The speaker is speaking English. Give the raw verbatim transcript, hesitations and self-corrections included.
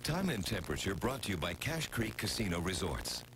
Time and temperature brought to you by Cache Creek Casino Resorts.